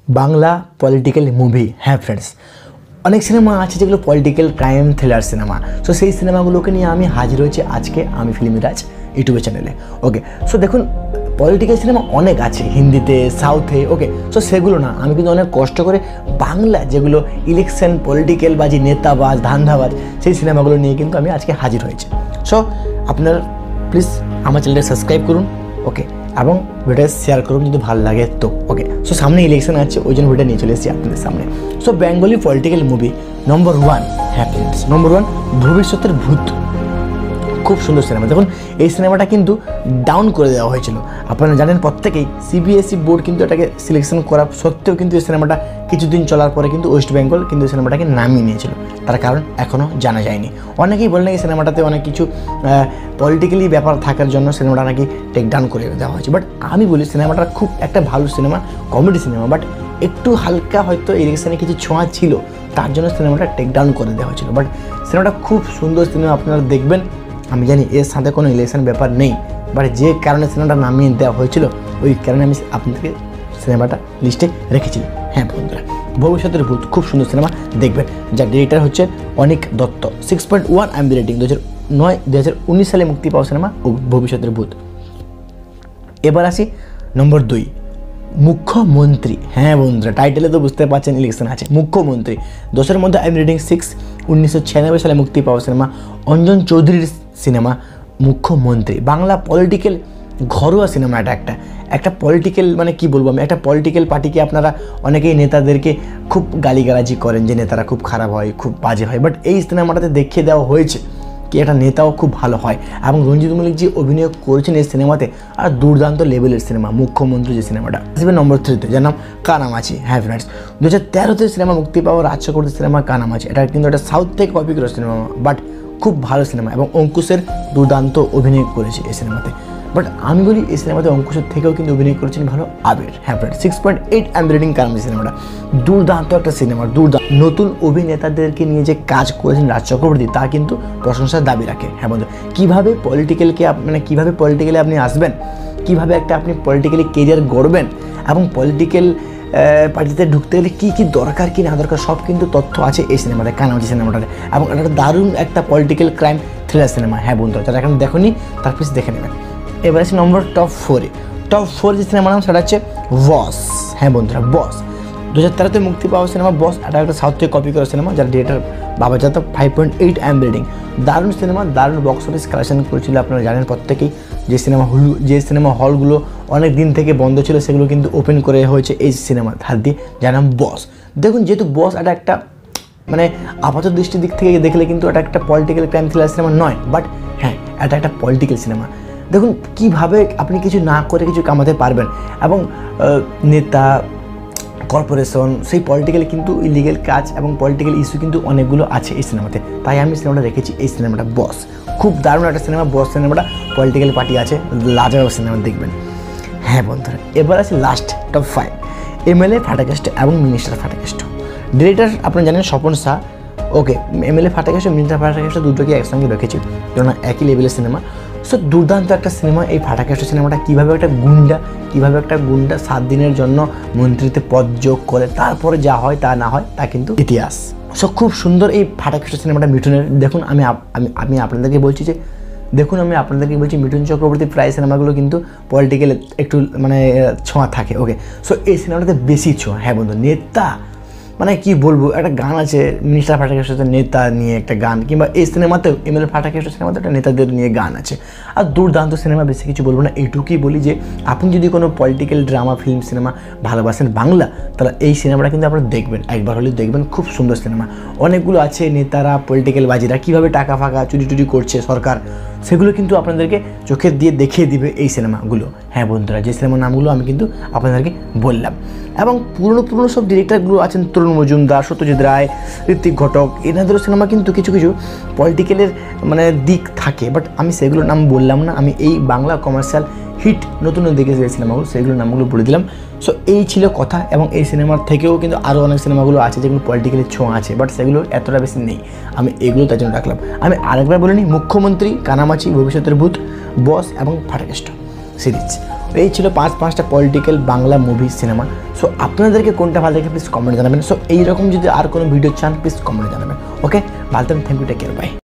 Bangla political movie. হ্যাঁ friends, অনেক cinema আছে যেগুলো political crime thriller cinema. So সেই সিনেমাগুলোকে নিয়ে আমি হাজির হয়েছি আজকে আমি ফিল্মিরাজ ইউটিউব চ্যানেলে। ওকে, সো দেখুন পলিটিক্যাল সিনেমা অনেক আছে হিন্দিতে, সাউথে। ওকে, সো সেগুলো না, আমি কিন্তু অনেক কষ্ট করে বাংলা যেগুলো ইলেকশন পলিটিক্যাল বাজি, নেতাবাজ, ধান্দাবাজ, সেই সিনেমাগুলো নিয়ে কিন্তু আমি আজকে হাজির হয়েছি। সো আপনারা প্লিজ আমার চ্যানেলটা সাবস্ক্রাইব করুন, ওকে, এবং ভিডিও শেয়ার করুন যদি ভালো লাগে তো। ওকে, সো সামনে ইলেকশন আছে, ওই জন্য ভিডিও নিয়ে চলে এসেছি আপনাদের সামনে। So Bengali political movie number 1, হ্যাঁ ফ্রেন্ডস, নম্বর 1 ভবিষ্যতের ভূত। খুব সুন্দর সিনেমা। দেখুন এই সিনেমাটা কিন্তু ডাউন করে দেওয়া হয়েছিল, আপনারা জানেন প্রত্যেকেই। সিবিএসই বোর্ড কিন্তু এটাকে সিলেকশন করা সত্ত্বেও কিন্তু এই সিনেমাটা কিছুদিন চলার পরে কিন্তু ওয়েস্ট বেঙ্গল কিন্তু এই সিনেমাটাকে নামিয়ে নিয়েছিল। তার কারণ এখনও জানা যায়নি। অনেকেই বলে নাকি সিনেমাটাতে অনেক কিছু পলিটিক্যালি ব্যাপার থাকার জন্য সিনেমাটা নাকি টেক ডাউন করে দেওয়া হয়েছে। বাট আমি বলি সিনেমাটা খুব একটা ভালো সিনেমা, কমেডি সিনেমা। বাট একটু হালকা হয়তো ইলেকশনে কিছু ছোঁয়া ছিল, তার জন্য সিনেমাটা টেক ডাউন করে দেওয়া হয়েছিল। বাট সিনেমাটা খুব সুন্দর সিনেমা, আপনারা দেখবেন। আমি জানি এর সাথে কোনো ইলেকশন ব্যাপার নেই, বাট যে কারণে সিনেমাটা নামিয়ে দেওয়া হয়েছিল ওই কারণে আমি আপনাদেরকে সিনেমাটা লিস্টে রেখেছি। হ্যাঁ বন্ধুরা, ভবিষ্যতের ভূত খুব সুন্দর সিনেমা, দেখবেন। যার ডিরেক্টর হচ্ছে অনিক দত্ত। 6.1 IMDb rating. 2019 সালে মুক্তি পাওয়া সিনেমা ভবিষ্যতের ভূত। এবার আসি নম্বর 2, মুখ্যমন্ত্রী। হ্যাঁ বন্ধুরা, টাইটেলে তো বুঝতে পারছেন ইলেকশন আছে। মুখ্যমন্ত্রী 10-এর মধ্যে IMDb রেটিং 6। 1996 সালে মুক্তি পাওয়া সিনেমা, অঞ্জন চৌধুরীর সিনেমা মুখ্যমন্ত্রী। বাংলা পলিটিক্যাল ঘরোয়া সিনেমা। একটা পলিটিক্যাল, মানে কি বলবো আমি, একটা পলিটিক্যাল পার্টিকে আপনারা অনেকেই নেতাদেরকে খুব গালিগালাজি করেন যে নেতারা খুব খারাপ হয়, খুব বাজে হয়। বাট এই সিনেমাটাতে দেখিয়ে দেওয়া হয়েছে কি একটা নেতাও খুব ভালো হয়। এবং রঞ্জিত মল্লিক যে অভিনয় করেছেন এই সিনেমাতে, আর দুর্দান্ত লেভেলের সিনেমা মুখ্যমন্ত্রী যে সিনেমাটা। আসবে নম্বর 3-তে, যার নাম কানামাছি। হ্যাঁ ফ্রেন্ডস, 2013-তে সিনেমা মুক্তি পাওয়া রাজ চক্রবর্তীর সিনেমা কানামাছি। এটা কিন্তু একটা সাউথ থেকে কপি করা সিনেমা, বাট খুব ভালো সিনেমা। এবং অঙ্কুশের দুর্দান্ত অভিনয় করেছে এই সিনেমাতে। বাট আমি বলি এই সিনেমাতে অঙ্কুশের থেকেও কিন্তু অভিনয় করেছেন ভালো আবির। হ্যাঁ ফ্রেন্ডস, 6.8 IMDb রেটিং কানামাছি সিনেমাটা। দুর্দান্ত একটা সিনেমা, দুর্দান্ত। নতুন অভিনেতাদেরকে নিয়ে যে কাজ করেছেন রাজ চক্রবর্তী, তা কিন্তু প্রশংসার দাবি রাখে। হ্যাঁ বন্ধু, কীভাবে পলিটিক্যালকে মানে কীভাবে পলিটিক্যালি আপনি আসবেন, কীভাবে একটা আপনি পলিটিক্যালি কেরিয়ার গড়বেন, এবং পলিটিক্যাল পার্টিতে ঢুকতে গেলে কী কী দরকার কী না দরকার সব কিন্তু তথ্য আছে এই সিনেমাতে, কানামাছি সিনেমাটাতে। এবং এটা দারুণ একটা পলিটিক্যাল ক্রাইম থ্রিলার সিনেমা। হ্যাঁ বন্ধুরা, যারা এখন দেখুনি তার প্লিজ দেখে নেবেন। এবার আছে নম্বর টপ 4 যে সিনেমার নাম সেটা হচ্ছে বস। হ্যাঁ বন্ধুরা, বস 2013-তে মুক্তি পাওয়া সিনেমা বস। এটা একটা সাউথ থেকে কপি করা সিনেমা, যার director Baba Yadav. 5.8 IMDb rating. দারুণ সিনেমা, দারুণ বক্স অফিস কালেকশন করেছিল। আপনারা জানেন প্রত্যেকেই যে সিনেমা হলগুলো অনেক দিন থেকে বন্ধ ছিল সেগুলো কিন্তু ওপেন করে হয়েছে এই সিনেমার হাত দিয়ে, যার নাম বস। দেখুন যেহেতু বস এটা একটা মানে আপাত দৃষ্টির দিক থেকে দেখলে কিন্তু এটা একটা পলিটিক্যাল ক্রাইম থ্রিলার সিনেমা নয়, বাট হ্যাঁ এটা একটা পলিটিক্যাল সিনেমা। দেখুন কীভাবে আপনি কিছু না করে কিছু কামাতে পারবেন, এবং নেতা, কর্পোরেশন, সেই পলিটিক্যাল কিন্তু ইলিগেল কাজ এবং পলিটিক্যাল ইস্যু কিন্তু অনেকগুলো আছে এই সিনেমাতে। তাই আমি সিনেমাটা রেখেছি এই সিনেমাটা বস। খুব দারুণ একটা সিনেমা বস সিনেমাটা। পলিটিক্যাল পার্টি আছে, লাজবাব সিনেমা দেখবেন। হ্যাঁ বন্ধুরা, এবার আছে লাস্ট টপ 5, MLA ফাটাকেষ্ট এবং মিনিস্টার ফাটাকেষ্ট। ডিরেক্টর আপনারা জানেন Swapan Saha. Okay, MLA Fatakeshto, minister Fatakeshto দুটোকে একসঙ্গে রেখেছি, কেননা একই লেভেলের সিনেমা। সো দুর্দান্ত একটা সিনেমা এই ফাটাকেষ্ট সিনেমাটা। কীভাবে একটা গুন্ডা 7 দিনের জন্য মন্ত্রীতে পদ যোগ করে, তারপরে যা হয় তা না হয় তা কিন্তু ইতিহাস। সো খুব সুন্দর এই ফাটাকেষ্ট সিনেমাটা মিঠুনের। দেখুন আমি আপনাদেরকে বলছি মিঠুন চক্রবর্তী প্রায় সিনেমাগুলো কিন্তু পলিটিক্যাল একটু মানে ছোঁয়া থাকে। ওকে, সো এই সিনেমাটাতে বেশি ছোঁয়া। হ্যাঁ বন্ধু, নেতা মানে কি বলবো, একটা গান আছে মিনিস্টার ফাটাকেষ্ট নেতা নিয়ে একটা গান, কিংবা এই সিনেমাতেও MLA ফাটাকেষ্ট সিনেমাতে একটা নেতাদের নিয়ে গান আছে। আর দুর্দান্ত সিনেমা, বেশি কিছু বলবো না। এইটুকুই বলি যে আপনি যদি কোনো পলিটিক্যাল ড্রামা ফিল্ম সিনেমা ভালোবাসেন বাংলা, তাহলে এই সিনেমাটা কিন্তু আপনারা দেখবেন, একবার হলেও দেখবেন। খুব সুন্দর সিনেমা। অনেকগুলো আছে নেতারা, পলিটিক্যাল বাজিরা কীভাবে টাকা ফাঁকা চুরি করছে সরকার, সেগুলো কিন্তু আপনাদেরকে চোখে দিয়ে দেখিয়ে দিবে এই সিনেমাগুলো। হ্যাঁ বন্ধুরা, যে সিনেমার নামগুলো আমি কিন্তু আপনাদেরকে বললাম। এবং পুরনো সব ডিরেক্টরগুলো আছেন, তরুণ মজুমদার, সত্যজিৎ রায়, ঋত্বিক ঘটক, এনাদেরও সিনেমা কিন্তু কিছু পলিটিক্যালের মানে দিক থাকে, বাট আমি সেগুলোর নাম বললাম না। আমি এই বাংলা কমার্শিয়াল হিট নতুন দেখে যে সিনেমাগুলো সেগুলোর নামগুলো বলে দিলাম। সো এই ছিল কথা। এবং এই সিনেমার থেকেও কিন্তু আরও অনেক সিনেমাগুলো আছে যেগুলো পলিটিক্যালি ছোঁয়া আছে, বাট সেগুলো এতটা বেশি নেই। আমি এগুলো তার জন্য রাখলাম। আমি আরেকবার বলে নিই, মুখ্যমন্ত্রী, কানামাছি, ভবিষ্যতের ভূত, বস এবং ফাটাকেষ্ট সিরিজ। এই ছিল পাঁচটা political Bangla movie cinema. So আপনাদেরকে কোনটা ভালো লাগে প্লিজ কমেন্টে জানাবেন। সো এইরকম যদি আর কোনো ভিডিও চান প্লিজ কমেন্টে জানাবেন। ওকে, ভালো থাকবেন, thank you, take care, by.